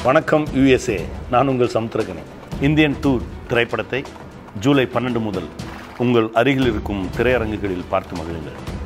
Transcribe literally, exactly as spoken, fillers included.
வணக்கம் யூஎஸ்ஏ, நான் உங்கள் சமுத்திரகனி. இந்தியன் டூர் திரைப்படத்தை ஜூலை பன்னெண்டு முதல் உங்கள் அருகில் இருக்கும் திரையரங்குகளில் பார்த்து மகிழுங்கள்.